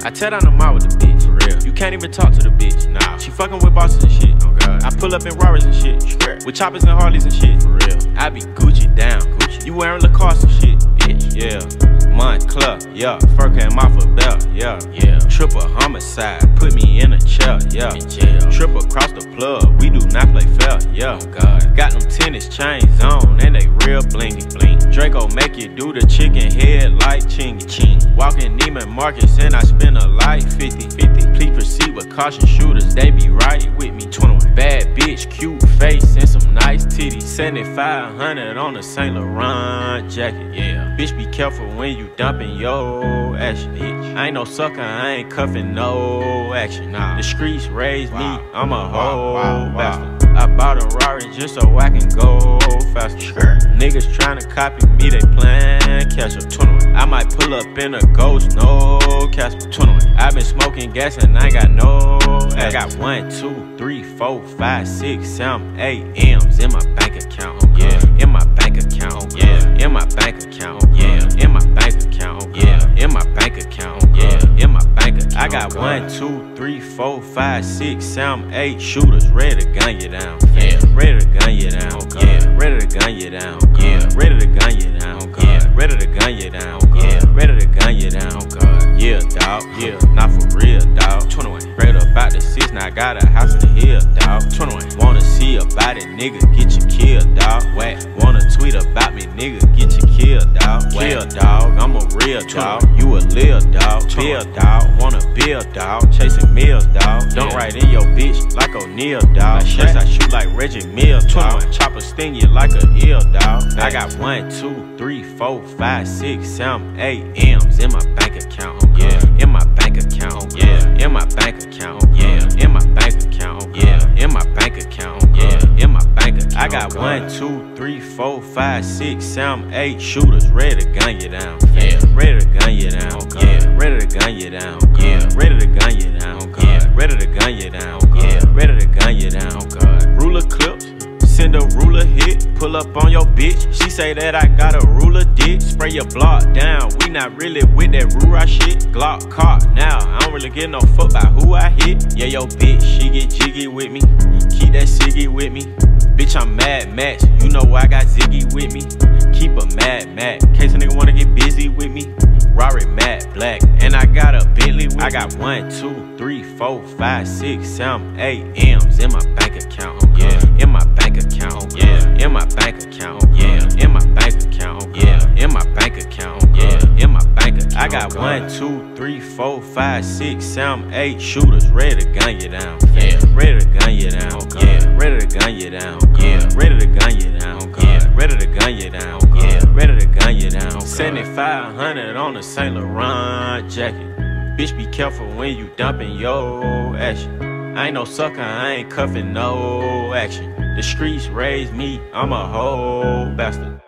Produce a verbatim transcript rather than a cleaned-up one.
I tear down the mall with the bitch. For real. You can't even talk to the bitch. Nah. She fucking with bosses and shit. Oh God. I pull up in Rarers and shit. Sure. With choppers and Harleys and shit. For real. I be Gucci down. Gucci. You wearing Lacoste and shit. Bitch. Yeah. Montclair. Yeah. Fur came off a belt. Yeah. Yeah. Triple homicide. Put me in a chair. Yeah. In jail. Trip across the plug. We do not play fair. Yeah. Oh God. Got them tennis chains on and they real blingy bling. Draco make you do the chicken head like chingy ching. Walking Neiman Marcus and I spend a life fifty fifty. Please proceed with caution, shooters, they be right with me. twenty-one. Bad bitch, cute face and some nice titties. seventy-five hundred on a Saint Laurent jacket. Yeah. Bitch, be careful when you dumping your action. Bitch. I ain't no sucker, I ain't cuffing no action. Nah. The streets raised wow. me, I'm a whole wow, wow, bastard. Wow. I bought a Rari just so I can go faster. Sure. Niggas tryna copy me, they playin' catch up. twenty-one. I might pull up in a ghost, no Casper. twenty-one. I been smoking gas and I ain't got no ass. I got one, two, three, four, five, six, seven, eight M's in my bank account. Oh yeah. In my bank account. Oh yeah. In my bank account. Oh yeah. In my bank account. Oh yeah. In my bank account. Oh yeah. In my bank account. I got one, two, three, four, five, six, seven, eight shooters ready to gun you down. Yeah. Ready to gun you down. Yeah. Ready to gun you down. Yeah. Ready to gun you down. Yeah. Ready to gun you down. Yeah. Ready to gun you down. God. Yeah, dawg. Yeah. Not for real, dawg. twenty-one. Straight up out the six, now I got a house in the hill, dawg. twenty-one. Wanna see about it, nigga, get you killed, dawg. Whack. Wanna tweet about me, nigga, get you killed, dawg. Kill, dawg. I'm a real dawg. You a lil dawg. Bill, dawg. Wanna build, dawg. Chasing meals, dawg. Don't ride in your bitch like O'Neal, dawg. Shots I shoot like Reggie Mills, dawg. Chopper sting you like a eel, dawg. I got one, two, three, four, five, six, seven, eight M's in my bank account. Yeah. In my bank account. Yeah. In my bank account. Yeah. In my bank account. Yeah. In my bank account. Yeah. In my bank account. I got one, two, three, four, five, six, seven, eight shooters ready to gun you down. Yeah. Ready to gun you down. Yeah. Ready to gun you down. Yeah. Ready to gun you down. Yeah. Ready to gun you down. Yeah. Ready to gun you down. God. Ruler clips. Send a ruler hit, pull up on your bitch. She say that I got a ruler dick. Spray your block down, we not really with that rura shit. Glock caught now, I don't really get no fuck by who I hit. Yeah, yo bitch, she get jiggy with me. Keep that ciggy with me. Bitch, I'm Mad Max, you know I got Ziggy with me. Keep a Mad Max, case a nigga wanna get busy with me. Rari matte black, and I got a Bentley with I got one, two, three, four, five, six, seven, eight M's in my bank account. Yeah. In my bank account. Yeah. In my bank account. Yeah. In my bank account. Yeah. In my bank account. Yeah. In my bank account. I got one, two, three, four, five, six, seven, eight shooters ready to gun you down. Yeah. Ready to gun you down. Yeah. Ready to gun you down. Yeah. Ready to gun you down. Yeah. Ready to gun you down. Yeah. Ready to gun you down. seventy-five hundred on a Saint Laurent jacket. Bitch, be careful when you dumping your action. I ain't no sucker, I ain't cuffing no action. The streets raised me, I'm a whole bastard.